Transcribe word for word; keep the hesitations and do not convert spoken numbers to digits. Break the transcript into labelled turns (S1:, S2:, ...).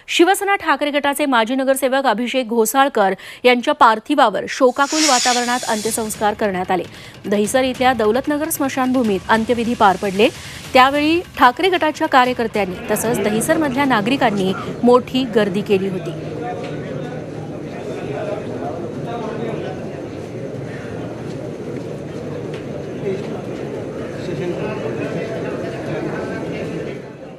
S1: शिवसेना ठाकरे गटाचे माजी नगरसेवक अभिषेक घोसाळकर यांच्या पार्थिवावर शोकाकुल वातावरणात अंत्यसंस्कार करण्यात आले। दहिसर इथल्या दौलतनगर स्मशानभूमीत अंत्यविधी पार पडले। त्यावेळी ठाकरे गटाच्या कार्यकर्त्यांनी तसंच दहिसरमधल्या नागरिकांनी मोठी गर्दी केली होती।